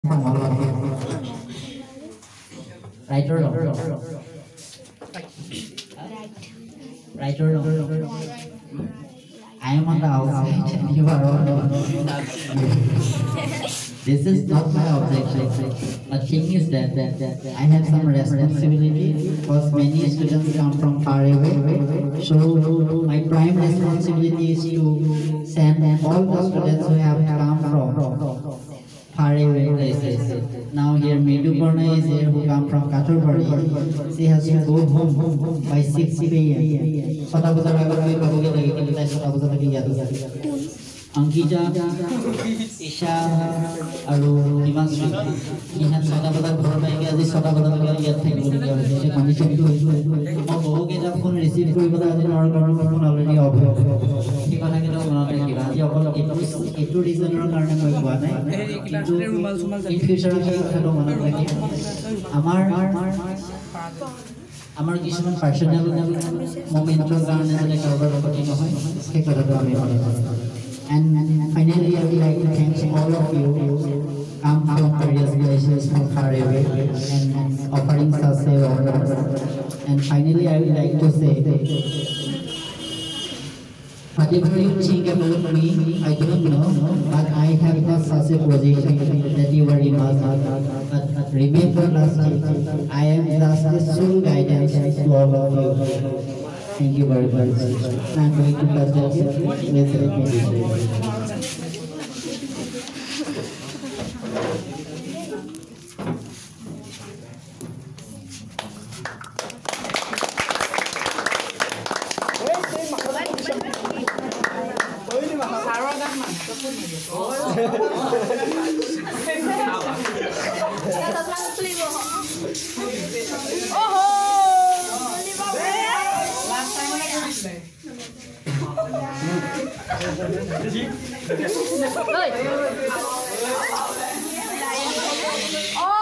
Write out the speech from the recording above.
from all of you. Right or wrong? Right or wrong? I am on the outside and you are on This is not my objection. The thing is that I have some responsibility because many students come from far away. So my prime responsibility is to send all the students who have come from far away places. Now here Medu Purna is here who come from Katurpari. She has to go home by 6 p.m. Ankita, Isha, Aru, Himanshu, he has Sodabada Purna, this Sodabada Yat, condition to get up phone received to already obvious. He can get on it to reason or in future. Amar কিছুমান personal মোমেন্টৰ কাৰণে মানে কাৰোবাৰ লগত নহয় সেই কথাটো আমি and finally I would like to thank all of you come from various places from far away and offering such a honor. And finally I would like to say whatever you think about me, I don't know, but I have not such a position that you are imagining. But remember last time, I am just a sole guidance to all of you. Thank you very much. I am going to pass the Oh!